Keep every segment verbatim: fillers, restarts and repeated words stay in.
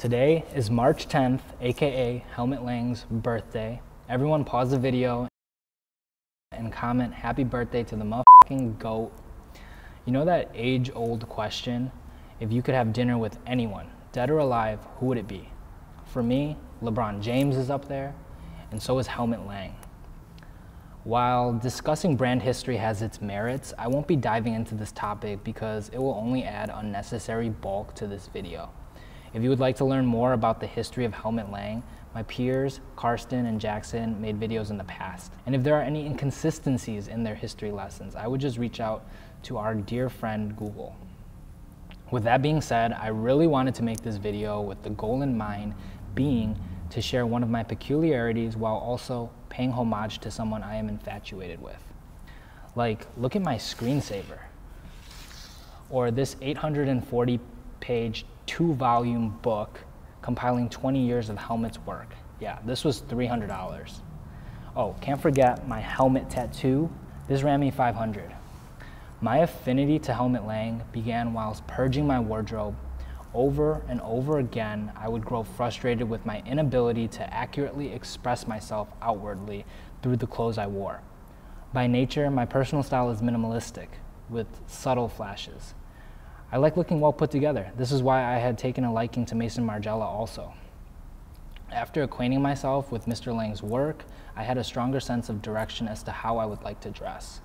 Today is March tenth, aka Helmut Lang's birthday. Everyone pause the video and comment happy birthday to the motherfucking GOAT. You know that age-old question? If you could have dinner with anyone, dead or alive, who would it be? For me, LeBron James is up there, and so is Helmut Lang. While discussing brand history has its merits, I won't be diving into this topic because it will only add unnecessary bulk to this video. If you would like to learn more about the history of Helmut Lang, my peers, Karsten and Jackson, made videos in the past. And if there are any inconsistencies in their history lessons, I would just reach out to our dear friend Google. With that being said, I really wanted to make this video with the goal in mind being to share one of my peculiarities while also paying homage to someone I am infatuated with. Like, look at my screensaver. Or this eight hundred forty page, two volume book compiling twenty years of Helmut's work. Yeah, this was three hundred dollars. Oh, can't forget my helmet tattoo. This ran me five hundred dollars. My affinity to Helmut Lang began whilst purging my wardrobe. Over and over again, I would grow frustrated with my inability to accurately express myself outwardly through the clothes I wore. By nature, my personal style is minimalistic, with subtle flashes. I like looking well put together. This is why I had taken a liking to Maison Margiela also. After acquainting myself with Mister Lang's work, I had a stronger sense of direction as to how I would like to dress.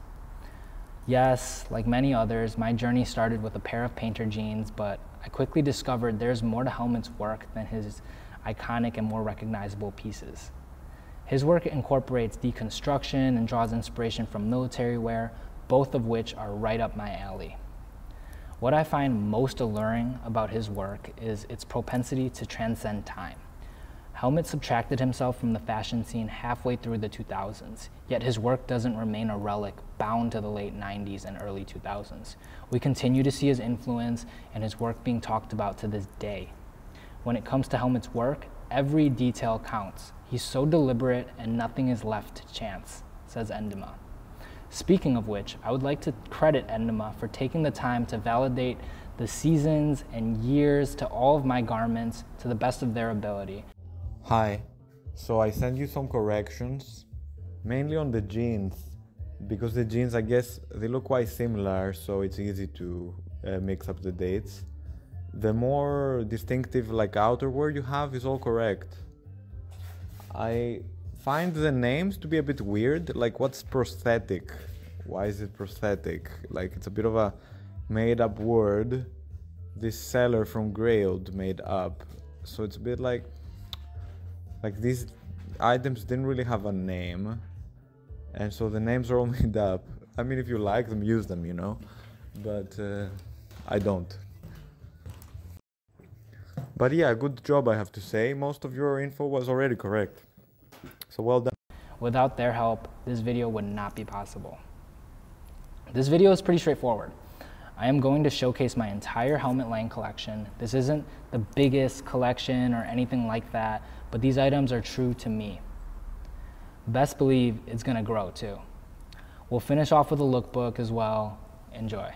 Yes, like many others, my journey started with a pair of painter jeans, but I quickly discovered there's more to Helmut's work than his iconic and more recognizable pieces. His work incorporates deconstruction and draws inspiration from military wear, both of which are right up my alley. What I find most alluring about his work is its propensity to transcend time. Helmut subtracted himself from the fashion scene halfway through the two thousands, yet his work doesn't remain a relic bound to the late nineties and early two thousands. We continue to see his influence and his work being talked about to this day. When it comes to Helmut's work, every detail counts. He's so deliberate and nothing is left to chance, says Endema. Speaking of which, I would like to credit Endema for taking the time to validate the seasons and years to all of my garments to the best of their ability. Hi, so I sent you some corrections, mainly on the jeans, because the jeans, I guess, they look quite similar, so it's easy to uh, mix up the dates. The more distinctive, like, outerwear you have is all correct. I find the names to be a bit weird, like, what's prosthetic? Why is it prosthetic? Like, it's a bit of a made-up word this seller from Grailed made up, so it's a bit like, like these items didn't really have a name, and so the names are all made up. I mean, if you like them, use them, you know, but uh, I don't. But yeah, good job, I have to say. Most of your info was already correct, so well done. Without their help, this video would not be possible. This video is pretty straightforward. I am going to showcase my entire Helmut Lang collection. This isn't the biggest collection or anything like that, but these items are true to me. Best believe it's gonna grow too. We'll finish off with a lookbook as well. Enjoy.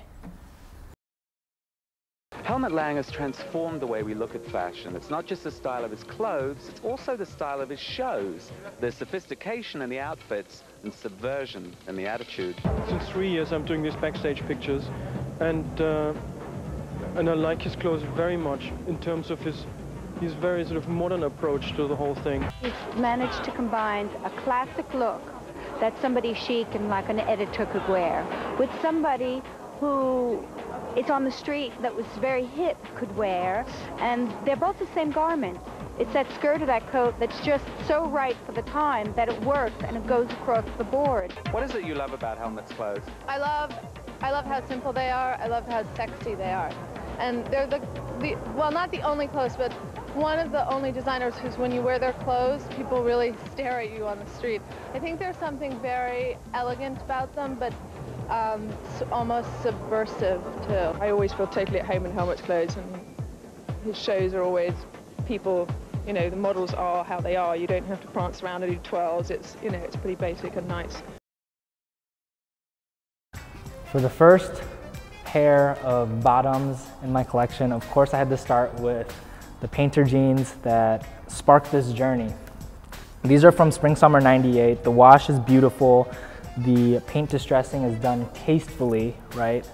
Helmut Lang has transformed the way we look at fashion. It's not just the style of his clothes, it's also the style of his shows. There's sophistication in the outfits and subversion in the attitude. Since three years I'm doing these backstage pictures, and uh, and I like his clothes very much in terms of his his very sort of modern approach to the whole thing. He's managed to combine a classic look that somebody chic and like an editor could wear with somebody who is on the street that was very hip could wear, and they're both the same garment. It's that skirt or that coat that's just so right for the time that it works and it goes across the board. What is it you love about Helmut's clothes? I love, I love how simple they are. I love how sexy they are. And they're the, the, well, not the only clothes, but one of the only designers who's, when you wear their clothes, people really stare at you on the street. I think there's something very elegant about them, but um, almost subversive too. I always feel totally at home in Helmut's clothes, and his shows are always people, you know, the models are how they are. You don't have to prance around and do twirls. It's, you know, it's pretty basic and nice. For the first pair of bottoms in my collection, of course I had to start with the painter jeans that sparked this journey. These are from Spring Summer ninety-eight. The wash is beautiful. The paint distressing is done tastefully, right?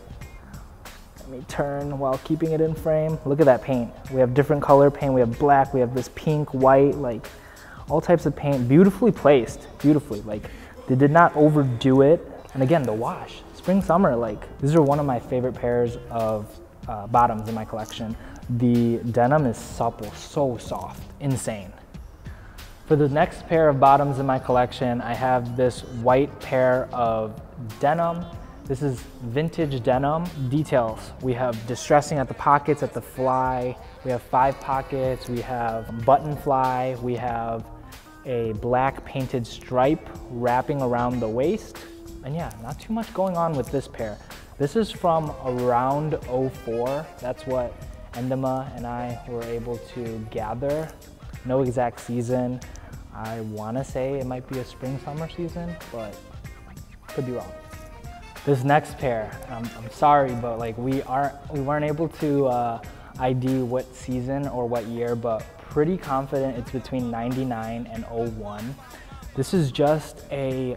Let me turn while keeping it in frame. Look at that paint. We have different color paint. We have black, we have this pink, white, like all types of paint, beautifully placed, beautifully. Like they did not overdo it. And again, the wash, Spring Summer, like these are one of my favorite pairs of uh, bottoms in my collection. The denim is supple, so soft, insane. For the next pair of bottoms in my collection, I have this white pair of denim. This is vintage denim. Details, we have distressing at the pockets, at the fly. We have five pockets, we have button fly, we have a black painted stripe wrapping around the waist. And yeah, not too much going on with this pair. This is from around oh four. That's what Endema and I were able to gather. No exact season. I wanna say it might be a spring summer season, but could be wrong. This next pair, um, I'm sorry, but like we aren't, we weren't able to uh, I D what season or what year, but pretty confident it's between ninety-nine and oh one. This is just a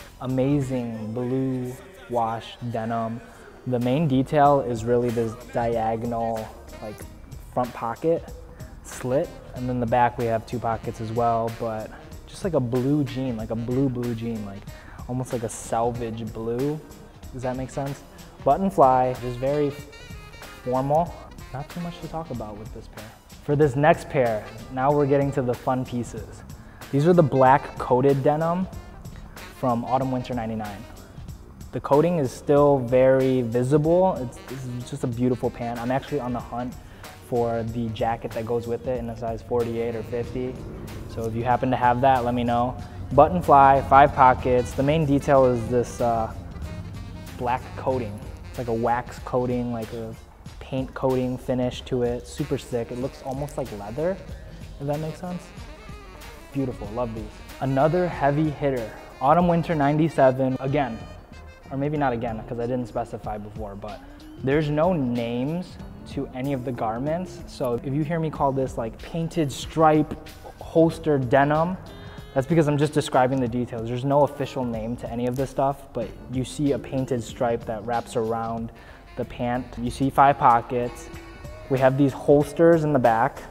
amazing blue wash denim. The main detail is really this diagonal like front pocket slit, and then the back we have two pockets as well, but just like a blue jean, like a blue blue jean, like almost like a selvage blue. Does that make sense? Button fly, just very formal. Not too much to talk about with this pair. For this next pair, now we're getting to the fun pieces. These are the black coated denim from Autumn Winter ninety-nine. The coating is still very visible. It's, it's just a beautiful pant. I'm actually on the hunt for the jacket that goes with it in a size forty-eight or fifty. So if you happen to have that, let me know. Button fly, five pockets. The main detail is this uh, black coating. It's like a wax coating, like a paint coating finish to it. Super sick. It looks almost like leather, if that makes sense. Beautiful, love these. Another heavy hitter, Autumn Winter ninety-seven. Again, or maybe not again, because I didn't specify before, but there's no names to any of the garments. So if you hear me call this like painted stripe holster denim, that's because I'm just describing the details. There's no official name to any of this stuff, but you see a painted stripe that wraps around the pant. You see five pockets. We have these holsters in the back,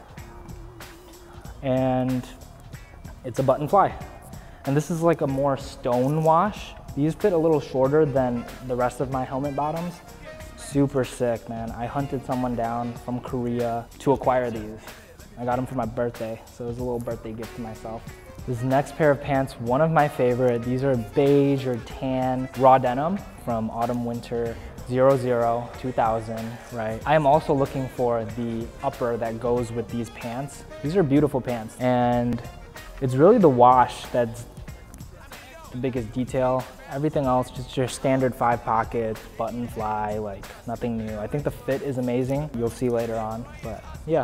and it's a button fly. And this is like a more stone wash. These fit a little shorter than the rest of my helmet bottoms. Super sick, man. I hunted someone down from Korea to acquire these. I got them for my birthday, so it was a little birthday gift to myself. This next pair of pants, one of my favorite. These are beige or tan raw denim from Autumn Winter zero zero two thousand, right? I am also looking for the upper that goes with these pants. These are beautiful pants, and it's really the wash that's the biggest detail. Everything else, just your standard five pockets, button fly, like nothing new. I think the fit is amazing. You'll see later on, but yeah.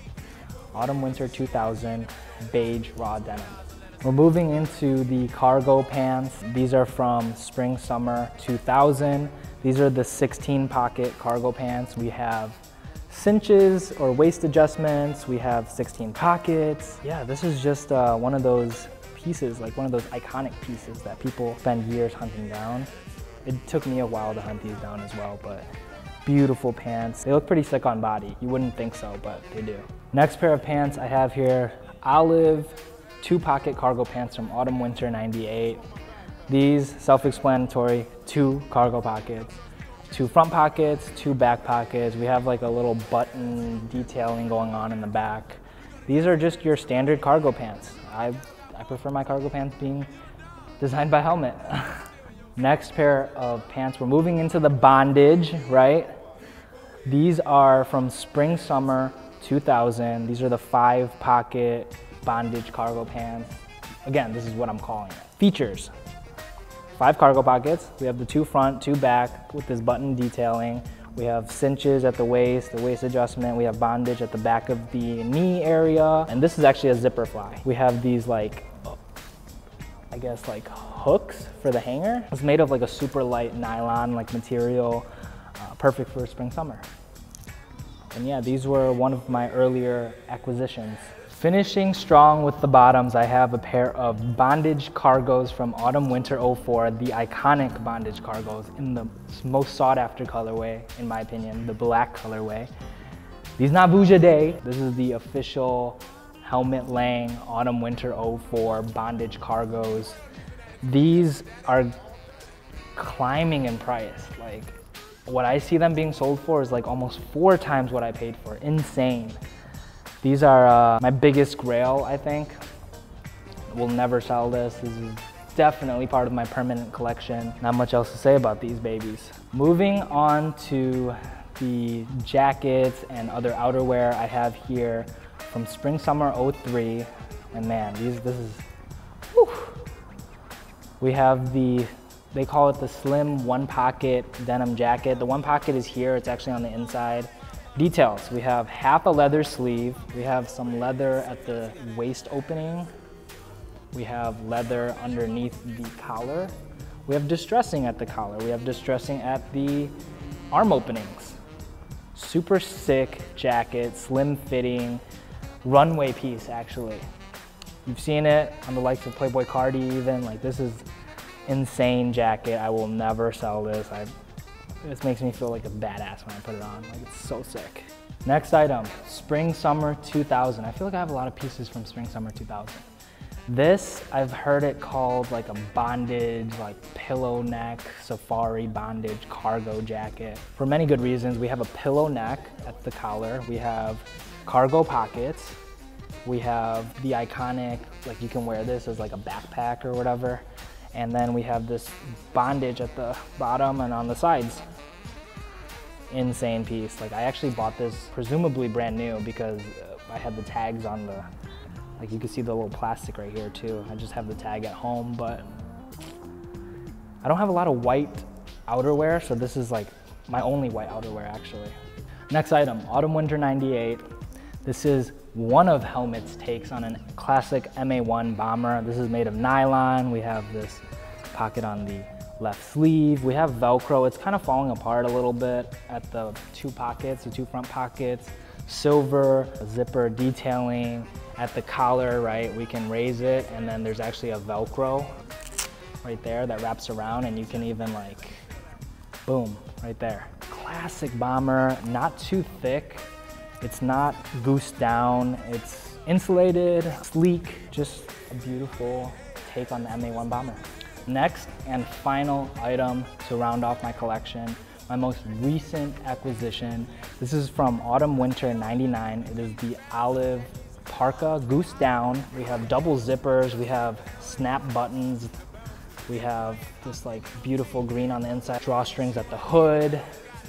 Autumn Winter two thousand beige raw denim. We're moving into the cargo pants. These are from Spring Summer two thousand. These are the sixteen pocket cargo pants. We have cinches or waist adjustments. We have sixteen pockets. Yeah, this is just uh, one of those pieces, like one of those iconic pieces that people spend years hunting down. It took me a while to hunt these down as well, but beautiful pants. They look pretty sick on body. You wouldn't think so, but they do. Next pair of pants I have here, olive two pocket cargo pants from Autumn Winter ninety-eight. These, self-explanatory, two cargo pockets, two front pockets, two back pockets. We have like a little button detailing going on in the back. These are just your standard cargo pants. I, I prefer my cargo pants being designed by Helmet. Next pair of pants, we're moving into the bondage, right? These are from Spring Summer two thousand. These are the five pocket bondage cargo pants. Again, this is what I'm calling it. Features, five cargo pockets. We have the two front, two back with this button detailing. We have cinches at the waist, the waist adjustment. We have bondage at the back of the knee area. And this is actually a zipper fly. We have these like, I guess like hooks for the hanger. It's made of like a super light nylon like material, uh, perfect for spring, summer. And yeah, these were one of my earlier acquisitions. Finishing strong with the bottoms, I have a pair of bondage cargos from Autumn Winter oh four, the iconic bondage cargos in the most sought after colorway, in my opinion, the black colorway. These not Vuja Day. This is the official Helmut Lang Autumn Winter oh four bondage cargos. These are climbing in price. Like, what I see them being sold for is like almost four times what I paid for. Insane. These are uh, my biggest grail, I think. We'll never sell this. This is definitely part of my permanent collection. Not much else to say about these babies. Moving on to the jackets and other outerwear I have here from Spring Summer oh three. And man, these, this is, whew. We have the, they call it the slim one pocket denim jacket. The one pocket is here, it's actually on the inside. Details, we have half a leather sleeve. We have some leather at the waist opening. We have leather underneath the collar. We have distressing at the collar. We have distressing at the arm openings. Super sick jacket, slim fitting, runway piece actually. You've seen it on the likes of Playboy Cardi even. Like, this is insane jacket. I will never sell this. I, this makes me feel like a badass when I put it on. Like, it's so sick. Next item, Spring Summer two thousand. I feel like I have a lot of pieces from Spring Summer two thousand. This, I've heard it called like a bondage, like pillow neck, safari bondage cargo jacket. For many good reasons. We have a pillow neck at the collar. We have cargo pockets. We have the iconic, like you can wear this as like a backpack or whatever. And then we have this bondage at the bottom and on the sides. Insane piece. Like, I actually bought this presumably brand new because I had the tags on the, like you can see the little plastic right here too. I just have the tag at home, but I don't have a lot of white outerwear, so this is like my only white outerwear actually. Next item, Autumn Winter ninety-eight. This is one of Helmut's takes on a classic M A one bomber. This is made of nylon. We have this pocket on the left sleeve. We have Velcro. It's kind of falling apart a little bit at the two pockets, the two front pockets. Silver zipper detailing at the collar, right? We can raise it, and then there's actually a Velcro right there that wraps around, and you can even like, boom, right there. Classic bomber, not too thick. It's not goosed down. It's insulated, sleek, just a beautiful take on the M A one bomber. Next and final item to round off my collection, my most recent acquisition. This is from Autumn Winter ninety-nine. It is the olive parka, goose down. We have double zippers, we have snap buttons, we have this like beautiful green on the inside, drawstrings at the hood,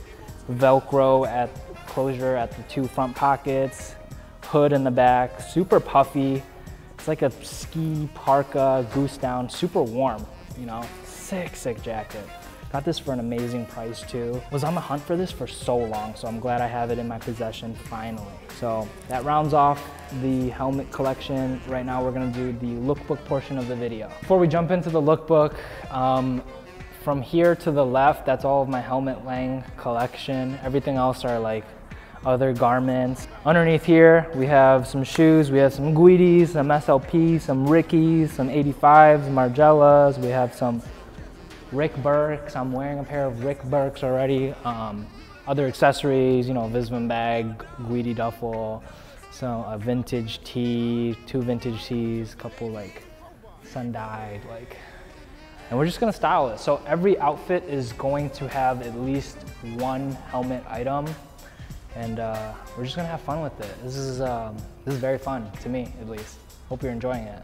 Velcro at closure at the two front pockets, hood in the back, super puffy. It's like a ski parka, goose down, super warm, you know, sick, sick jacket. Got this for an amazing price too. Was on the hunt for this for so long, so I'm glad I have it in my possession finally. So that rounds off the helmet collection. Right now we're gonna do the lookbook portion of the video. Before we jump into the lookbook, um, from here to the left, that's all of my Helmut Lang collection. Everything else are like other garments. Underneath here, we have some shoes. We have some Guidis, some S L Ps, some Rickies, some eighty-fives, Margielas. We have some Rick Burks. I'm wearing a pair of Rick Burks already. Um, other accessories, you know, Visvim bag, Guidi duffel, so a vintage tee, two vintage tees, couple like sun-dyed, like, and we're just gonna style it. So every outfit is going to have at least one helmet item, and uh, we're just gonna have fun with it. This is um, this is very fun to me, at least. Hope you're enjoying it.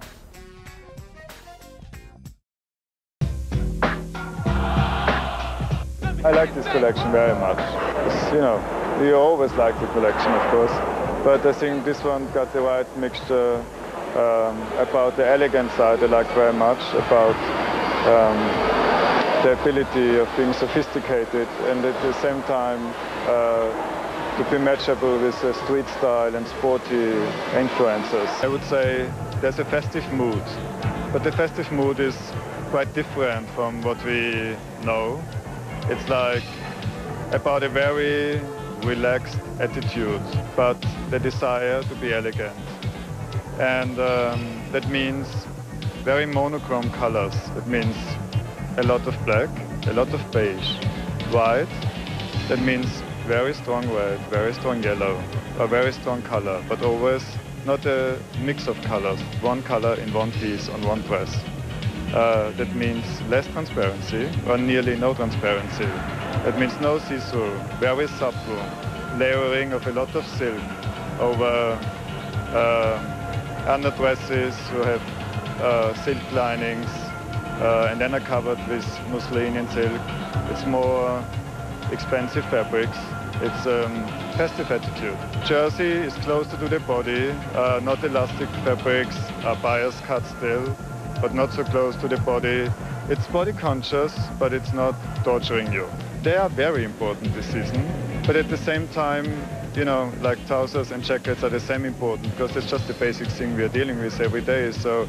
I like this collection very much. It's, you know, we always like the collection, of course, but I think this one got the right mixture um, about the elegant side. I like very much about um, the ability of being sophisticated and at the same time uh, to be matchable with uh, street style and sporty influences. I would say there's a festive mood, but the festive mood is quite different from what we know. It's like about a very relaxed attitude, but the desire to be elegant. And um, that means very monochrome colors. That means a lot of black, a lot of beige. White, that means very strong red, very strong yellow, a very strong color, but always not a mix of colors, one color in one piece on one dress. Uh, that means less transparency, or nearly no transparency. That means no see-through, very subtle, layering of a lot of silk over uh, underdresses who have uh, silk linings, uh, and then are covered with muslin and silk. It's more expensive fabrics. It's um, festive attitude. Jersey is closer to the body, uh, not elastic fabrics, are bias cut still, but not so close to the body. It's body conscious, but it's not torturing you. They are very important this season, but at the same time, you know, like trousers and jackets are the same important because it's just the basic thing we are dealing with every day. So.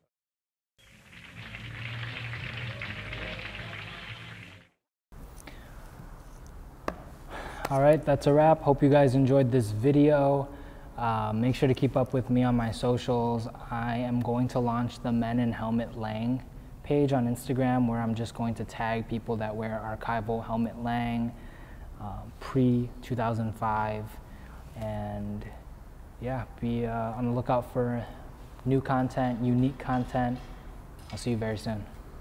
All right, that's a wrap. Hope you guys enjoyed this video. Uh, make sure to keep up with me on my socials. I am going to launch the Men in Helmet Lang page on Instagram, where I'm just going to tag people that wear archival Helmut Lang uh, pre two thousand five, and yeah, be uh, on the lookout for new content, unique content. I'll see you very soon.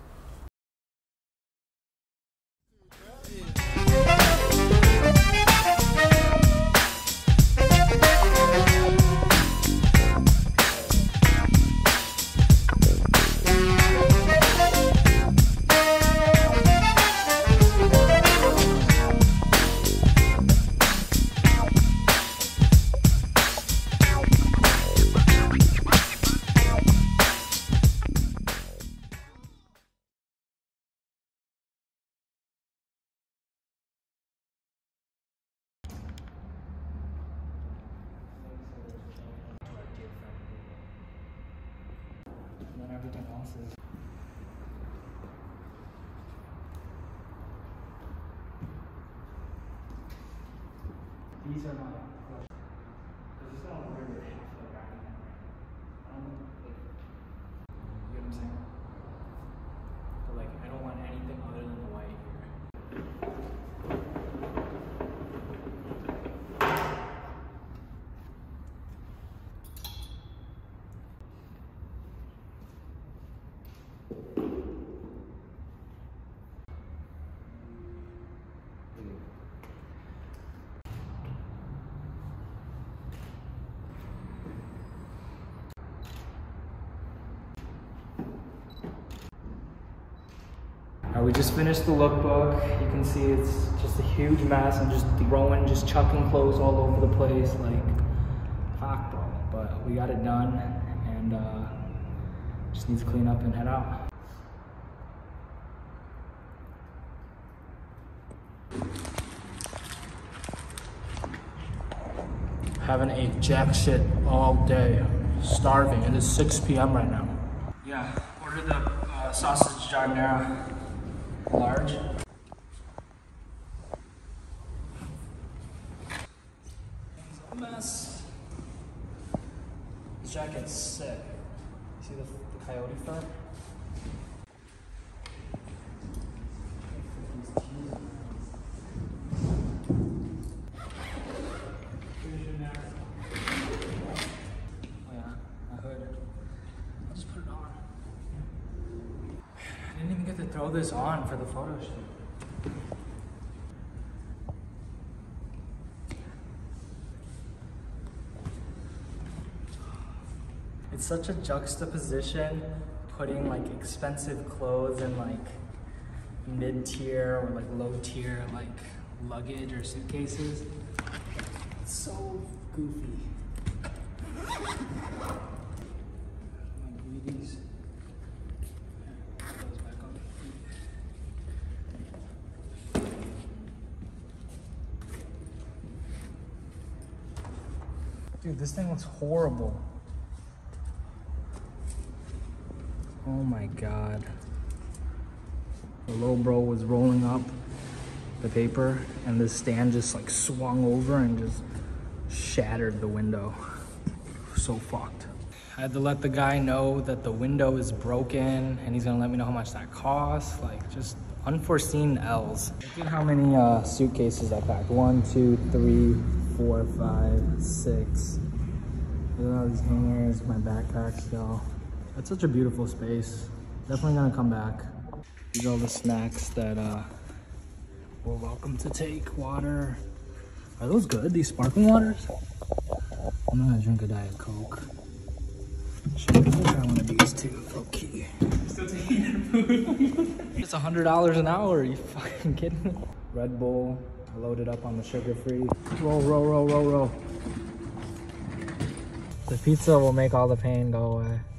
Everything else is these are my questions. Because it's not weird with half the wrapping. I don't like, you know what I'm saying? But like, I don't want anything other than the white here. Uh, we just finished the lookbook. You can see it's just a huge mess. I'm just throwing, just chucking clothes all over the place. Like, fuck, bro. But we got it done, and uh, just need to clean up and head out. Haven't ate jack shit all day. Starving. It is six p m right now. Yeah, ordered the uh, sausage giardiniera. Large. It's a mess. This jacket's sick. See the, the coyote fur? Oh yeah, my hood. I'll just put it on. I didn't even get to throw this on for the photo shoot. It's such a juxtaposition, putting like expensive clothes in like mid-tier or like low-tier like luggage or suitcases. It's so goofy. These. Dude, this thing looks horrible. Oh my God. The little bro was rolling up the paper, and this stand just like swung over and just shattered the window. So fucked. I had to let the guy know that the window is broken and he's gonna let me know how much that costs. Like, just unforeseen L's. Look at how many uh, suitcases I packed. One, two, three, four, five, six. Look at all these hangers, my backpack still. That's such a beautiful space. Definitely gonna come back. These are all the snacks that uh, we're welcome to take. Water. Are those good, these sparkling waters? I'm gonna drink a Diet Coke. Should I try one of these too? Okay. Still taking your food. It's a hundred dollars an hour. Are you fucking kidding me? Red Bull. I loaded up on the sugar-free. Roll, roll, roll, roll, roll. The pizza will make all the pain go away.